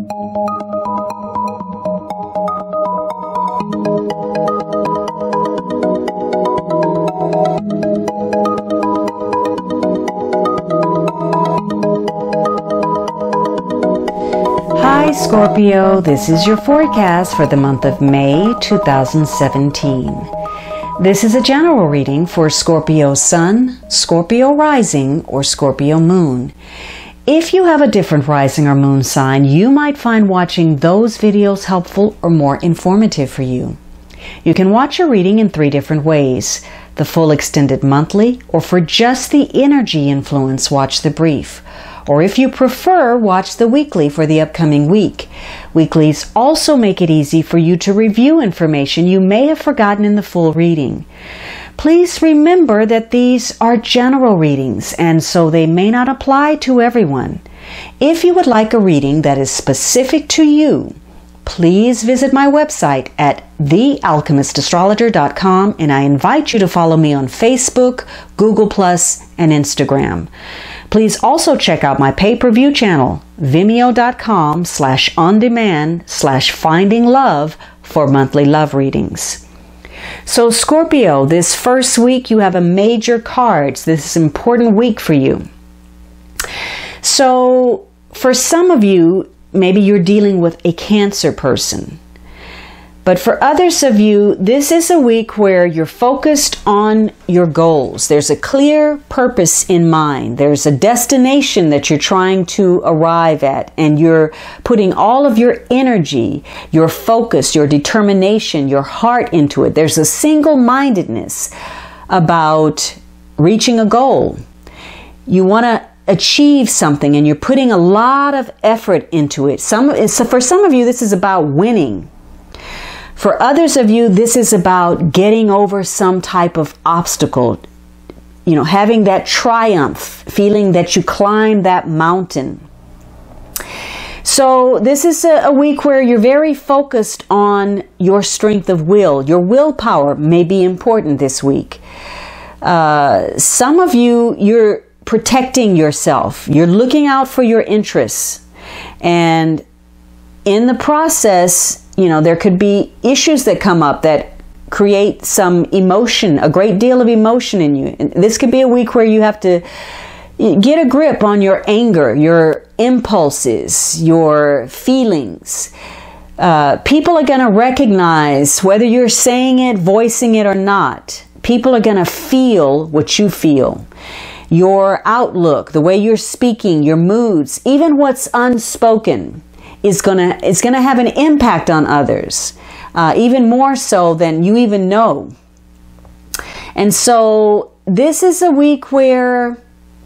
Hi Scorpio, this is your forecast for the month of May 2017. This is a general reading for Scorpio Sun, Scorpio Rising, or Scorpio Moon. If you have a different rising or moon sign, you might find watching those videos helpful or more informative for you. You can watch a reading in 3 different ways: the full extended monthly, or for just the energy influence, watch the brief. Or if you prefer, watch the weekly for the upcoming week. Weeklies also make it easy for you to review information you may have forgotten in the full reading. Please remember that these are general readings, and so they may not apply to everyone. If you would like a reading that is specific to you, please visit my website at thealchemistastrologer.com, and I invite you to follow me on Facebook, Google+, and Instagram. Please also check out my pay-per-view channel, vimeo.com/on-demand/finding-love for monthly love readings. So Scorpio, this first week you have a major cards. This is an important week for you. So for some of you, maybe you're dealing with a Cancer person. But for others of you, this is a week where you're focused on your goals. There's a clear purpose in mind. There's a destination that you're trying to arrive at, and you're putting all of your energy, your focus, your determination, your heart into it. There's a single-mindedness about reaching a goal. You want to achieve something, and you're putting a lot of effort into it. For some of you, this is about winning. For others of you, this is about getting over some type of obstacle, having that triumph, feeling that you climbed that mountain. So this is a week where you're very focused on your strength of will. Your willpower may be important this week. Some of you, you're protecting yourself. You're looking out for your interests. And in the process, there could be issues that come up that create some emotion, a great deal of emotion in you. And this could be a week where you have to get a grip on your anger, your impulses, your feelings. People are going to recognize whether you're saying it, voicing it or not. People are going to feel what you feel. Your outlook, the way you're speaking, your moods, even what's unspoken is going to have an impact on others, even more so than you even know. And so this is a week where,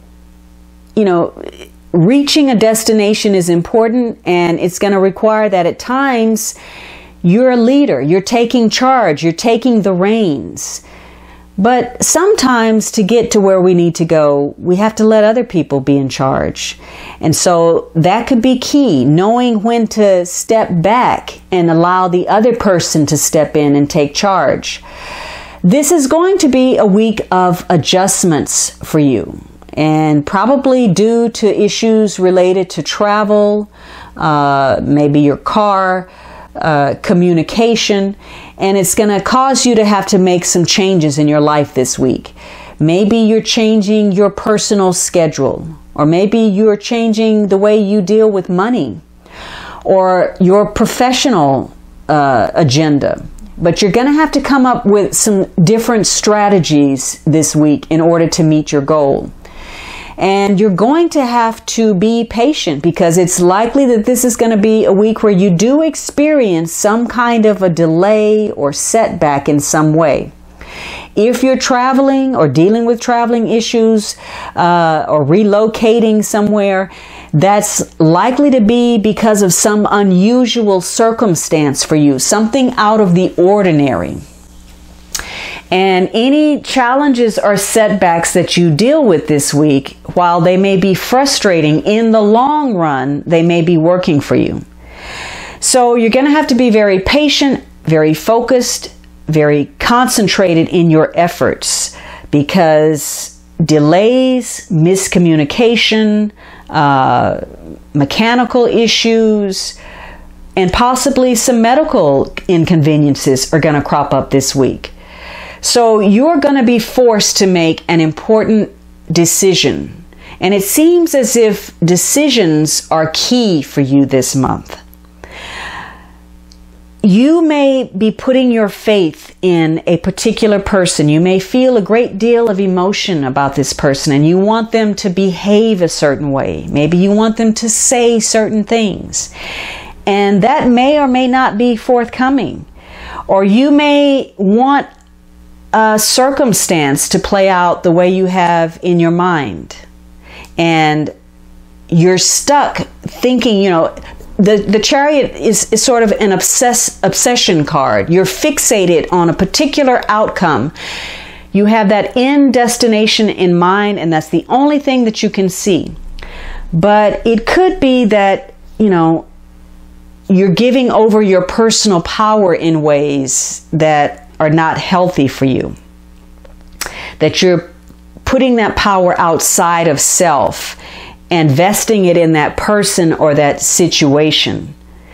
reaching a destination is important, and it's going to require that at times you're a leader, you're taking charge, you're taking the reins. But sometimes to get to where we need to go, we have to let other people be in charge. And so that could be key, knowing when to step back and allow the other person to step in and take charge. This is going to be a week of adjustments for you, and probably due to issues related to travel, maybe your car, communication, and it's going to cause you to have to make some changes in your life this week. Maybe you're changing your personal schedule, or maybe you're changing the way you deal with money, or your professional agenda. But you're going to have to come up with some different strategies this week in order to meet your goal. And you're going to have to be patient, because it's likely that this is going to be a week where you do experience some kind of a delay or setback in some way. If you're traveling or dealing with traveling issues or relocating somewhere, that's likely to be because of some unusual circumstance for you, something out of the ordinary. And any challenges or setbacks that you deal with this week, while they may be frustrating, in the long run, they may be working for you. So you're going to have to be very patient, very focused, very concentrated in your efforts, because delays, miscommunication, mechanical issues, and possibly some medical inconveniences are going to crop up this week. So you're going to be forced to make an important decision. And it seems as if decisions are key for you this month. You may be putting your faith in a particular person. You may feel a great deal of emotion about this person and you want them to behave a certain way. Maybe you want them to say certain things. And that may or may not be forthcoming. Or you may want a circumstance to play out the way you have in your mind. And you're stuck thinking, the Chariot is sort of an obsession card. You're fixated on a particular outcome. You have that end destination in mind, and that's the only thing that you can see. But it could be that, you're giving over your personal power in ways that are not healthy for you. That you're putting that power outside of self and vesting it in that person or that situation.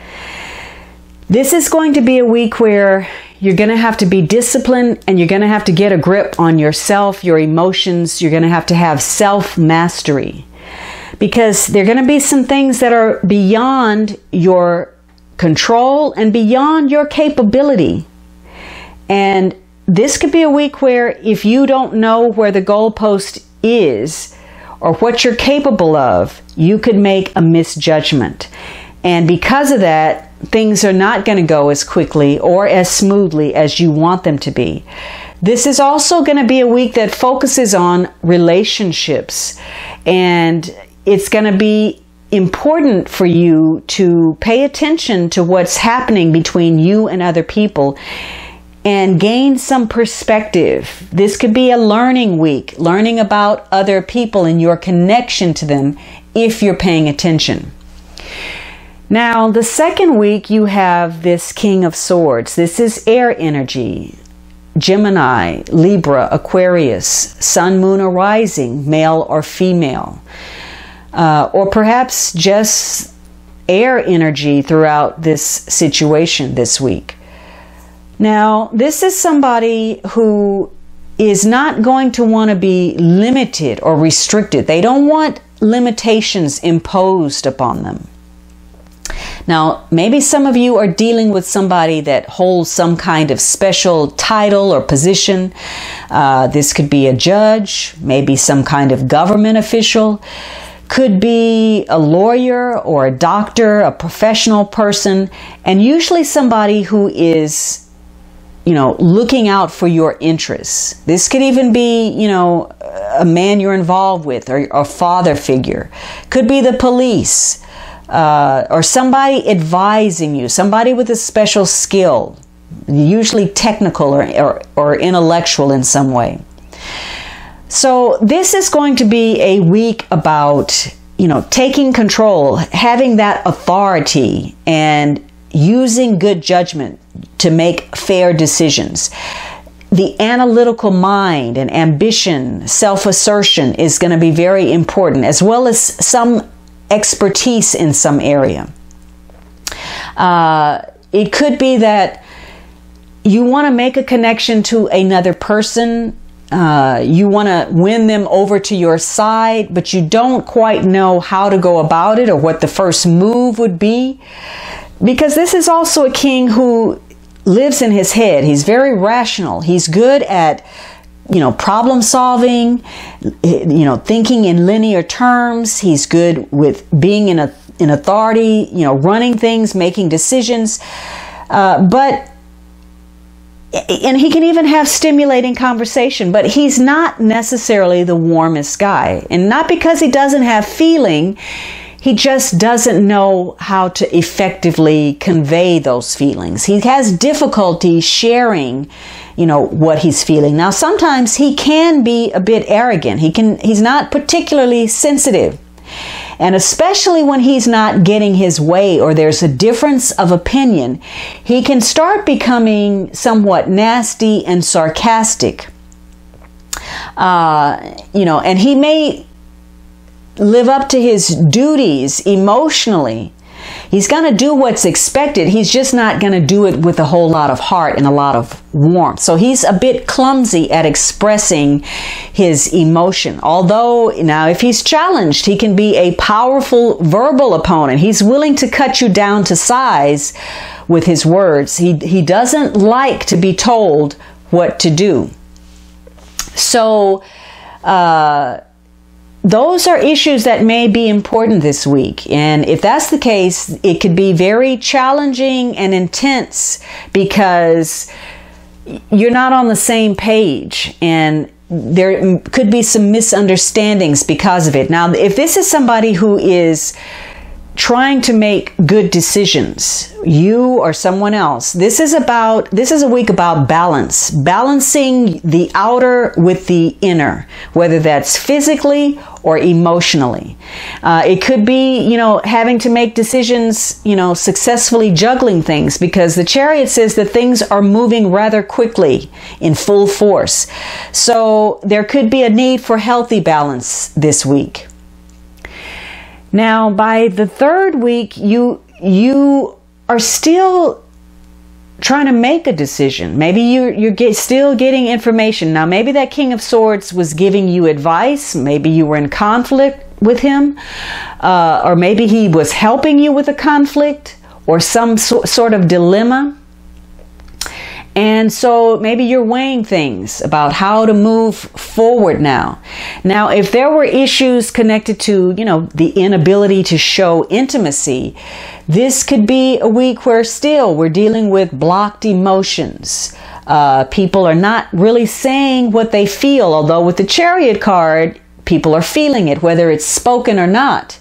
This is going to be a week where you're going to have to be disciplined and you're going to have to get a grip on yourself, your emotions. You're going to have self-mastery, because there are going to be some things that are beyond your control and beyond your capability. And this could be a week where if you don't know where the goalpost is, or what you're capable of, you could make a misjudgment. And because of that, things are not going to go as quickly or as smoothly as you want them to be. This is also going to be a week that focuses on relationships. And it's going to be important for you to pay attention to what's happening between you and other people and gain some perspective. This could be a learning week, learning about other people and your connection to them if you're paying attention. Now, the second week you have this King of Swords. This is air energy. Gemini, Libra, Aquarius, Sun, Moon, or Rising, male or female. Or perhaps just air energy throughout this situation this week. Now, this is somebody who is not going to want to be limited or restricted. They don't want limitations imposed upon them. Now, maybe some of you are dealing with somebody that holds some kind of special title or position. This could be a judge, maybe some kind of government official. Could be a lawyer or a doctor, a professional person, and usually somebody who is looking out for your interests. This could even be, a man you're involved with or a father figure. Could be the police or somebody advising you, somebody with a special skill, usually technical or intellectual in some way. So this is going to be a week about, taking control, having that authority, and using good judgment to make fair decisions. The analytical mind and ambition, self-assertion is going to be very important, as well as some expertise in some area. It could be that you want to make a connection to another person. You want to win them over to your side, but you don't quite know how to go about it or what the first move would be. Because this is also a king who lives in his head. He's very rational. He's good at, problem solving, thinking in linear terms. He's good with being in authority, running things, making decisions. And he can even have stimulating conversation, but he's not necessarily the warmest guy. And not because he doesn't have feeling. He just doesn't know how to effectively convey those feelings. He has difficulty sharing, what he's feeling. Now, sometimes he can be a bit arrogant. He's not particularly sensitive. And especially when he's not getting his way or there's a difference of opinion, he can start becoming somewhat nasty and sarcastic. And he may live up to his duties emotionally. He's going to do what's expected. He's just not going to do it with a whole lot of heart and a lot of warmth. So he's a bit clumsy at expressing his emotion. Although, now, if he's challenged, he can be a powerful verbal opponent. He's willing to cut you down to size with his words. He doesn't like to be told what to do. So, those are issues that may be important this week. And if that's the case, it could be very challenging and intense because you're not on the same page, and there could be some misunderstandings because of it. Now, if this is somebody who is trying to make good decisions, you or someone else, this is a week about balance, balancing the outer with the inner, whether that's physically or emotionally. It could be, having to make decisions, successfully juggling things, because the Chariot says that things are moving rather quickly in full force. So there could be a need for healthy balance this week. Now, by the third week, you are still trying to make a decision. Maybe you're still getting information. Now, maybe that King of Swords was giving you advice. Maybe you were in conflict with him, or maybe he was helping you with a conflict or some sort of dilemma. And so maybe you're weighing things about how to move forward now. Now, if there were issues connected to, the inability to show intimacy, this could be a week where still we're dealing with blocked emotions. People are not really saying what they feel, although with the Chariot card, people are feeling it, whether it's spoken or not.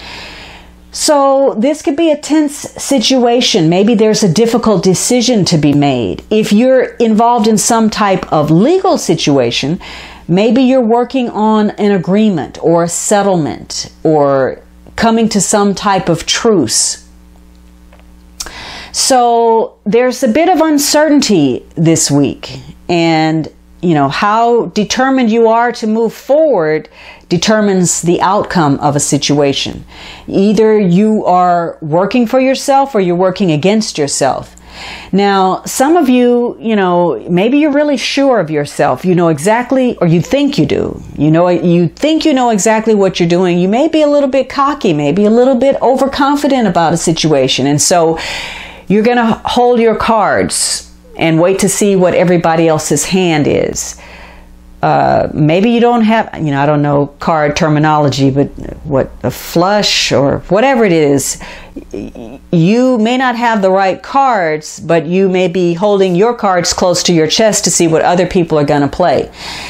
So this could be a tense situation. Maybe there's a difficult decision to be made. If you're involved in some type of legal situation, maybe you're working on an agreement or a settlement or coming to some type of truce. So there's a bit of uncertainty this week, and how determined you are to move forward determines the outcome of a situation. Either you are working for yourself or you're working against yourself. Now, some of you, maybe you're really sure of yourself. You know exactly, or you think you do. You think you know exactly what you're doing. You may be a little bit cocky, maybe a little bit overconfident about a situation. And so you're going to hold your cards and wait to see what everybody else's hand is. Maybe you don't have, I don't know card terminology, but what, a flush or whatever it is, you may not have the right cards, but you may be holding your cards close to your chest to see what other people are going to play.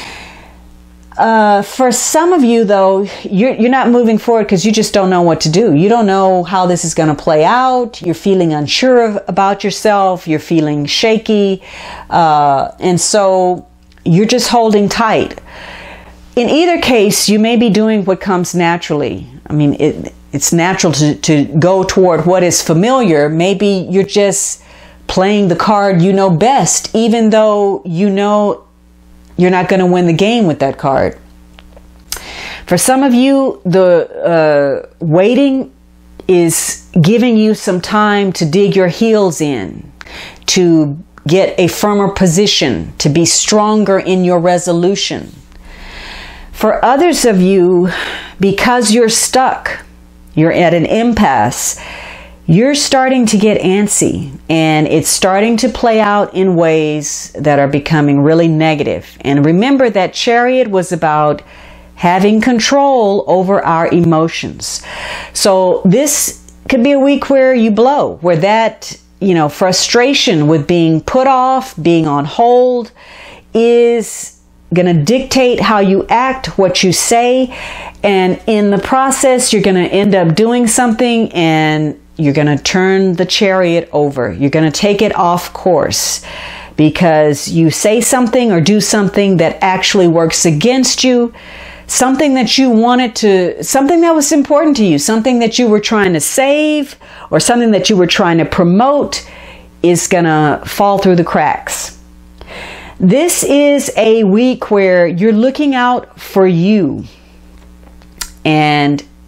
For some of you, though, you're not moving forward because you just don't know what to do. You don't know how this is going to play out. You're feeling unsure about yourself. You're feeling shaky. And so you're just holding tight. In either case, you may be doing what comes naturally. I mean, it's natural to go toward what is familiar. Maybe you're just playing the card you know best, even though you know you're not going to win the game with that card. For some of you, the waiting is giving you some time to dig your heels in, to get a firmer position, to be stronger in your resolution. For others of you, because you're stuck, you're at an impasse, you're starting to get antsy, and it's starting to play out in ways that are becoming really negative. And remember that Chariot was about having control over our emotions. So this could be a week where you blow, where that, frustration with being put off, being on hold, is going to dictate how you act, what you say, and in the process, you're going to end up doing something and you're going to turn the Chariot over. You're going to take it off course because you say something or do something that actually works against you, something that you wanted to, something that was important to you, something that you were trying to save or something that you were trying to promote is going to fall through the cracks. This is a week where you're looking out for you, and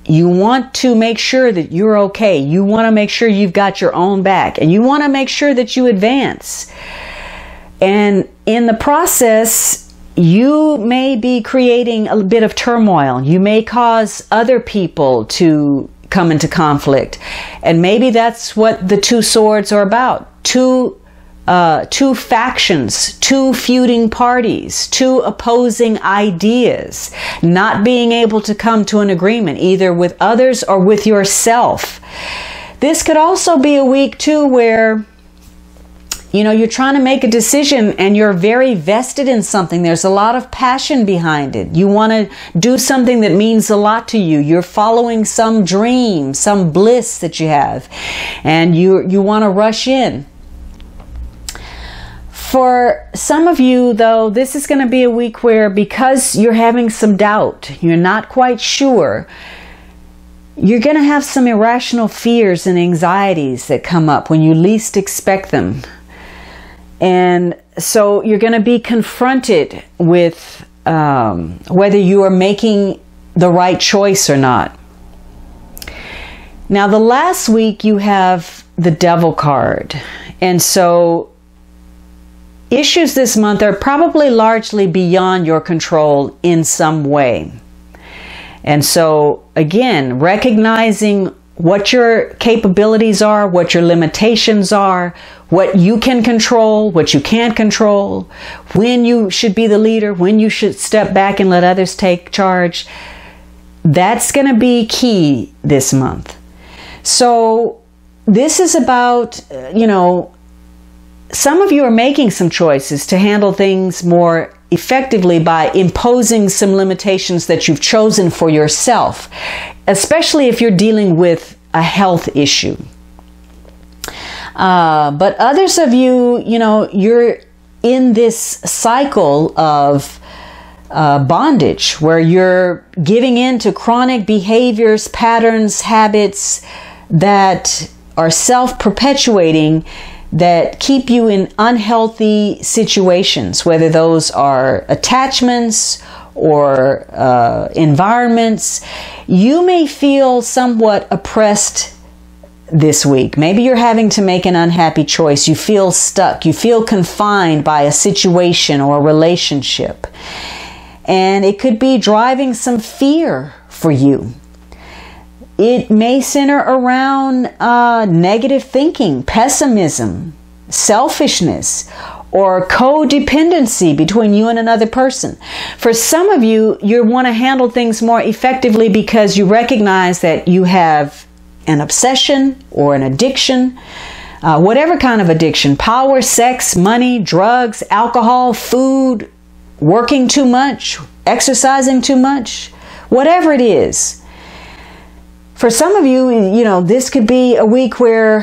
You want to make sure that you're okay. You want to make sure you've got your own back. And you want to make sure that you advance. And in the process, you may be creating a bit of turmoil. You may cause other people to come into conflict. And maybe that's what the two swords are about. Two factions, two feuding parties, two opposing ideas, not being able to come to an agreement either with others or with yourself. This could also be a week too where, you know, you're trying to make a decision and you're very vested in something. There's a lot of passion behind it. You want to do something that means a lot to you. You're following some dream, some bliss that you have, and you want to rush in. For some of you, though, this is going to be a week where, because you're having some doubt, you're not quite sure, you're going to have some irrational fears and anxieties that come up when you least expect them. And so you're going to be confronted with whether you are making the right choice or not. Now, the last week you have the Devil card. And so issues this month are probably largely beyond your control in some way. And so, again, recognizing what your capabilities are, what your limitations are, what you can control, what you can't control, when you should be the leader, when you should step back and let others take charge, that's going to be key this month. So this is about, some of you are making some choices to handle things more effectively by imposing some limitations that you've chosen for yourself, especially if you're dealing with a health issue. But others of you, you're in this cycle of bondage where you're giving in to chronic behaviors, patterns, habits that are self-perpetuating, that keep you in unhealthy situations, whether those are attachments or environments. You may feel somewhat oppressed this week. Maybe you're having to make an unhappy choice. You feel stuck. You feel confined by a situation or a relationship. And it could be driving some fear for you. It may center around negative thinking, pessimism, selfishness, or codependency between you and another person. For some of you, you want to handle things more effectively because you recognize that you have an obsession or an addiction, whatever kind of addiction, power, sex, money, drugs, alcohol, food, working too much, exercising too much, whatever it is. For some of you, this could be a week where,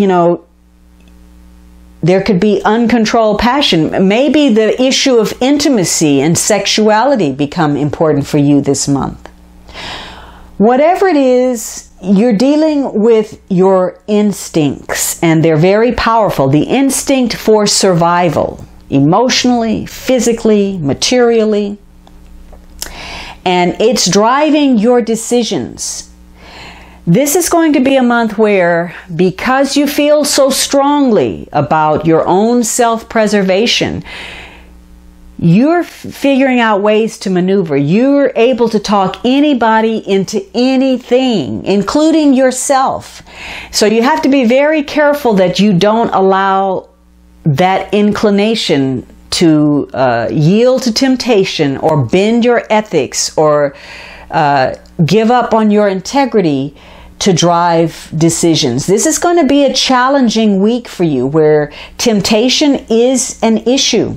there could be uncontrolled passion. Maybe the issue of intimacy and sexuality become important for you this month. Whatever it is, you're dealing with your instincts, and they're very powerful. The instinct for survival, emotionally, physically, materially. And it's driving your decisions. This is going to be a month where, because you feel so strongly about your own self-preservation, you're figuring out ways to maneuver. You're able to talk anybody into anything, including yourself. So you have to be very careful that you don't allow that inclination to yield to temptation or bend your ethics or give up on your integrity to drive decisions. This is going to be a challenging week for you where temptation is an issue.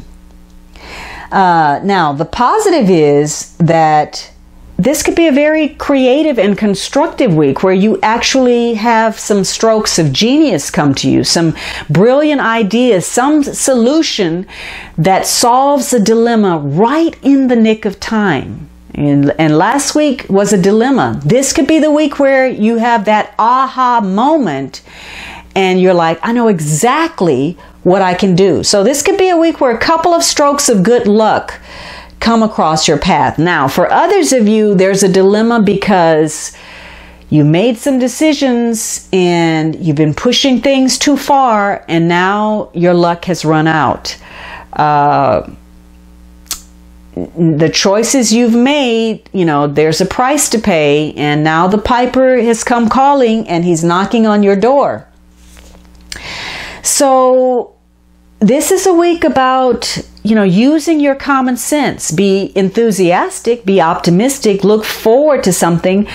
Now, the positive is that this could be a very creative and constructive week where you actually have some strokes of genius come to you, some brilliant ideas, some solution that solves a dilemma right in the nick of time. And last week was a dilemma. This could be the week where you have that aha moment and you're like, I know exactly what I can do. So this could be a week where a couple of strokes of good luck come across your path. Now, for others of you, there's a dilemma because You made some decisions and you've been pushing things too far, and now your luck has run out. The choices you've made, there's a price to pay, and now the piper has come calling and he's knocking on your door. So this is a week about, using your common sense. Be enthusiastic, be optimistic, look forward to something.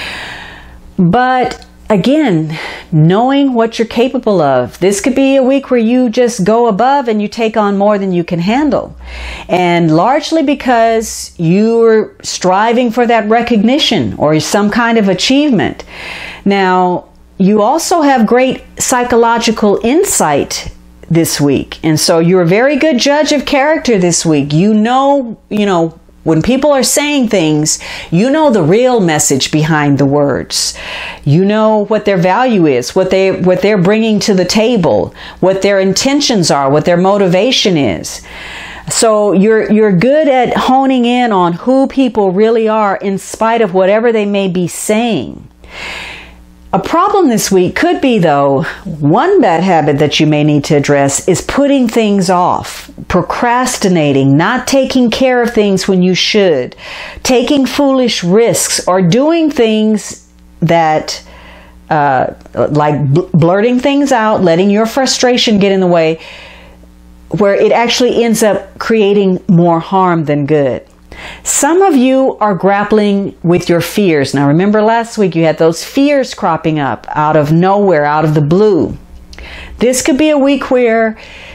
But again, knowing what you're capable of. This could be a week where you just go above and you take on more than you can handle. And largely because you're striving for that recognition or some kind of achievement. Now, you also have great psychological insight this week. And so you're a very good judge of character this week. When people are saying things, you know the real message behind the words. You know what their value is, what they're bringing to the table, what their intentions are, what their motivation is. So you're good at honing in on who people really are in spite of whatever they may be saying. A problem this week could be, though, one bad habit that you may need to address is putting things off, procrastinating, not taking care of things when you should, taking foolish risks, or doing things that, like blurting things out, letting your frustration get in the way, where it actually ends up creating more harm than good. Some of you are grappling with your fears. Now, remember last week you had those fears cropping up out of nowhere, out of the blue. This could be a week where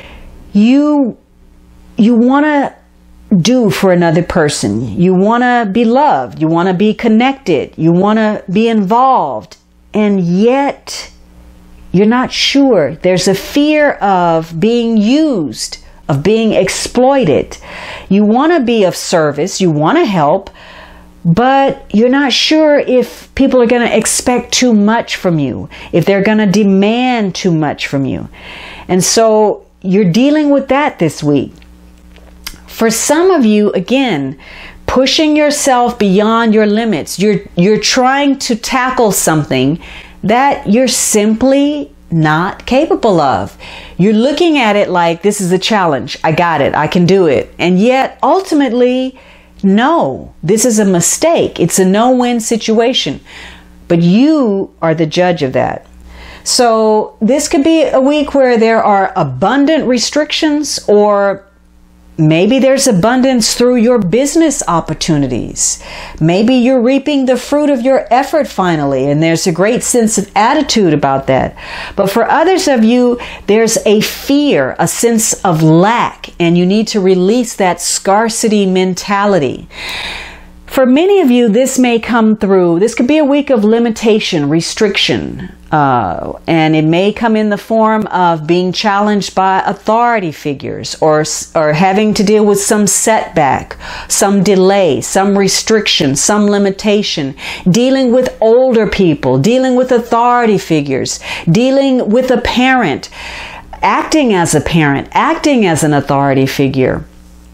you want to do for another person. You want to be loved. You want to be connected. You want to be involved. And yet, you're not sure. There's a fear of being used, of being exploited. You want to be of service, you want to help, but you're not sure if people are going to expect too much from you, if they're going to demand too much from you. And so you're dealing with that this week. For some of you, again, pushing yourself beyond your limits. You're trying to tackle something that you're simply not capable of. You're looking at it like, this is a challenge. I got it. I can do it. And yet, ultimately, no, this is a mistake. It's a no-win situation. But you are the judge of that. So this could be a week where there are abundant restrictions, or maybe there's abundance through your business opportunities. Maybe you're reaping the fruit of your effort finally, and there's a great sense of attitude about that. But for others of you, there's a fear, a sense of lack, and you need to release that scarcity mentality. For many of you, this may come through, this could be a week of limitation, restriction, and it may come in the form of being challenged by authority figures, or having to deal with some setback, some delay, some restriction, some limitation, dealing with older people, dealing with authority figures, dealing with a parent, acting as an authority figure.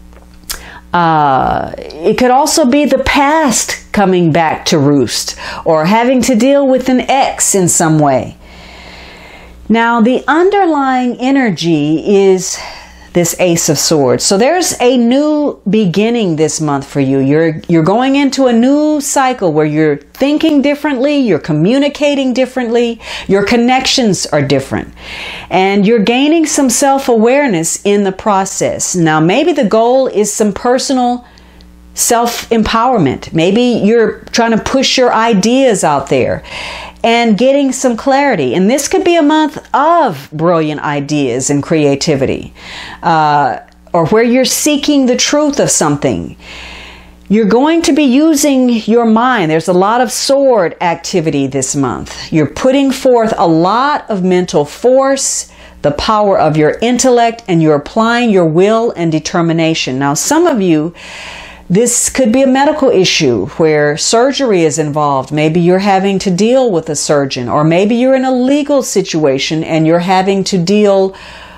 It could also be the past coming back to roost, or having to deal with an ex in some way. Now, the underlying energy is this Ace of Swords. So there's a new beginning this month for you. You're going into a new cycle where you're thinking differently, you're communicating differently, your connections are different, and you're gaining some self-awareness in the process. Now, maybe the goal is some personal self-empowerment. Maybe you're trying to push your ideas out there and getting some clarity. And this could be a month of brilliant ideas and creativity, or where you're seeking the truth of something. You're going to be using your mind. There's a lot of sword activity this month. You're putting forth a lot of mental force, the power of your intellect, and you're applying your will and determination. Now, some of you, this could be a medical issue where surgery is involved. Maybe you're having to deal with a surgeon, or maybe you're in a legal situation and you're having to deal,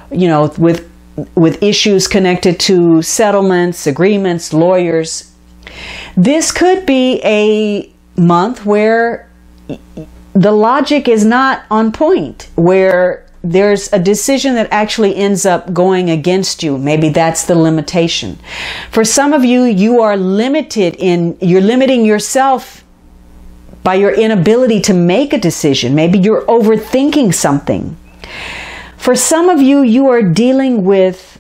with issues connected to settlements, agreements, lawyers. This could be a month where the logic is not on point, where there's a decision that actually ends up going against you. Maybe that's the limitation. For some of you, you're limiting yourself by your inability to make a decision. Maybe you're overthinking something. For some of you, you are dealing with,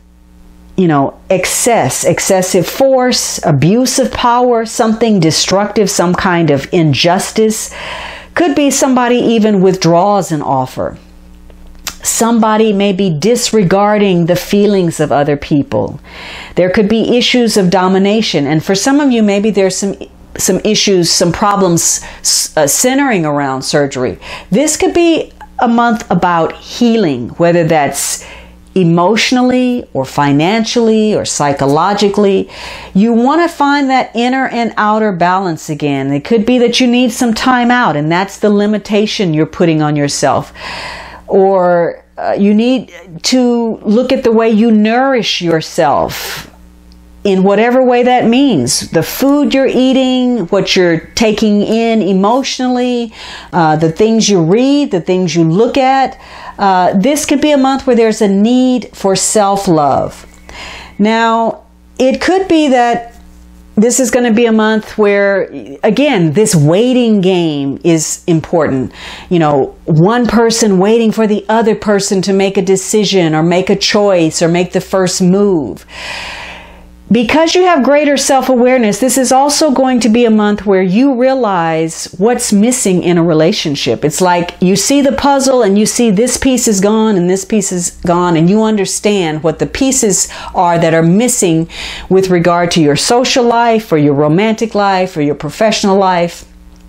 excessive force, abuse of power, something destructive, some kind of injustice. Could be somebody even withdraws an offer. Somebody may be disregarding the feelings of other people. There could be issues of domination. And for some of you, maybe there's some issues, some problems centering around surgery. This could be a month about healing, whether that's emotionally or financially or psychologically. You want to find that inner and outer balance again. It could be that you need some time out, and that's the limitation you're putting on yourself. Or you need to look at the way you nourish yourself in whatever way that means. The food you're eating, what you're taking in emotionally, the things you read, the things you look at. This could be a month where there's a need for self-love. Now, it could be that this is going to be a month where, again, this waiting game is important. One person waiting for the other person to make a decision or make a choice or make the first move. Because you have greater self-awareness, this is also going to be a month where you realize what's missing in a relationship. It's like you see the puzzle and you see this piece is gone and this piece is gone, and you understand what the pieces are that are missing with regard to your social life or your romantic life or your professional life.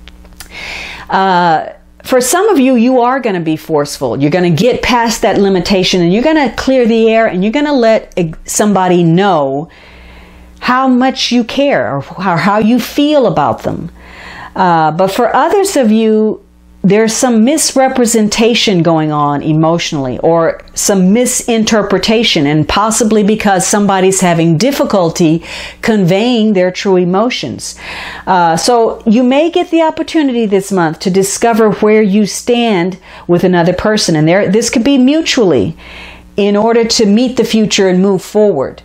For some of you, you are going to be forceful. You're going to get past that limitation and you're going to clear the air and you're going to let somebody know how much you care or how you feel about them. But for others of you, there's some misrepresentation going on emotionally or some misinterpretation, and possibly because somebody's having difficulty conveying their true emotions. So you may get the opportunity this month to discover where you stand with another person. And this could be mutually in order to meet the future and move forward.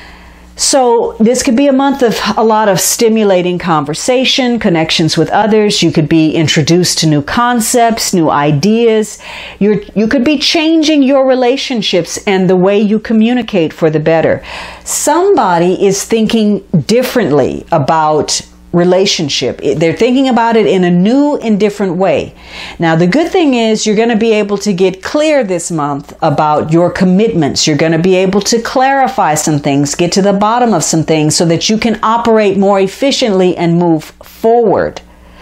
So this could be a month of a lot of stimulating conversation, connections with others. You could be introduced to new concepts, new ideas. You could be changing your relationships and the way you communicate for the better. Somebody is thinking differently about relationship. They're thinking about it in a new and different way. Now, the good thing is you're going to be able to get clear this month about your commitments. You're going to be able to clarify some things, get to the bottom of some things so that you can operate more efficiently and move forward.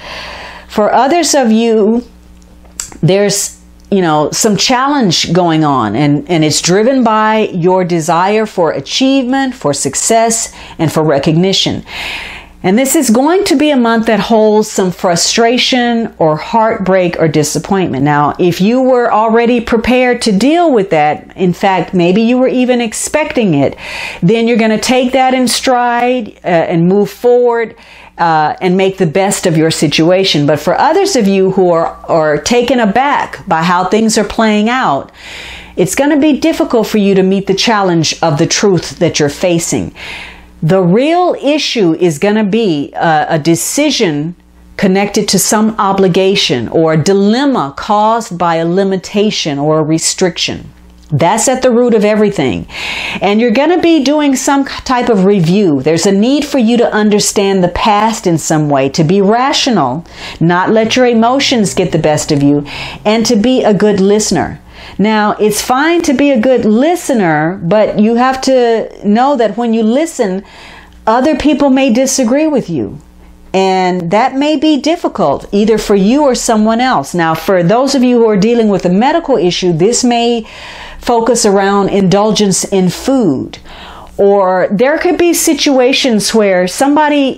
For others of you, there's some challenge going on, and it's driven by your desire for achievement, for success, and for recognition. And this is going to be a month that holds some frustration or heartbreak or disappointment. Now, if you were already prepared to deal with that, in fact, maybe you were even expecting it, then you're going to take that in stride and move forward and make the best of your situation. But for others of you who are taken aback by how things are playing out, it's going to be difficult for you to meet the challenge of the truth that you're facing. The real issue is going to be a decision connected to some obligation or a dilemma caused by a limitation or a restriction. That's at the root of everything. And you're going to be doing some type of review. There's a need for you to understand the past in some way, to be rational, not let your emotions get the best of you, and to be a good listener. Now, it's fine to be a good listener, but you have to know that when you listen, other people may disagree with you. And that may be difficult, either for you or someone else. Now, for those of you who are dealing with a medical issue, this may focus around indulgence in food. Or there could be situations where something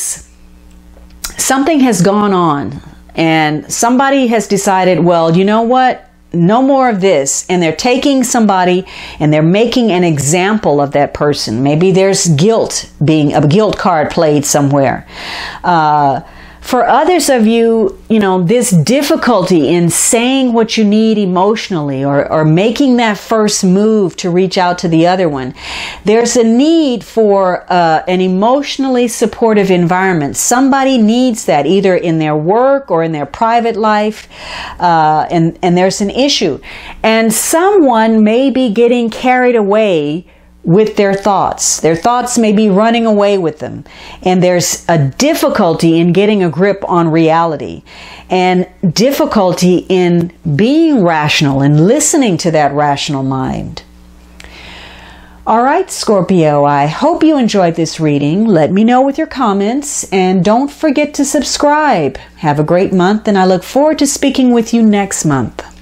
has gone on and somebody has decided, well, you know what? No more of this. And they're taking somebody and they're making an example of that person. Maybe there's guilt, being a guilt card played somewhere. For others of you, this difficulty in saying what you need emotionally or making that first move to reach out to the other one, there's a need for an emotionally supportive environment. Somebody needs that either in their work or in their private life, and there's an issue. And someone may be getting carried away with their thoughts. Their thoughts may be running away with them. And there's a difficulty in getting a grip on reality and difficulty in being rational and listening to that rational mind. All right, Scorpio, I hope you enjoyed this reading. Let me know with your comments and don't forget to subscribe. Have a great month and I look forward to speaking with you next month.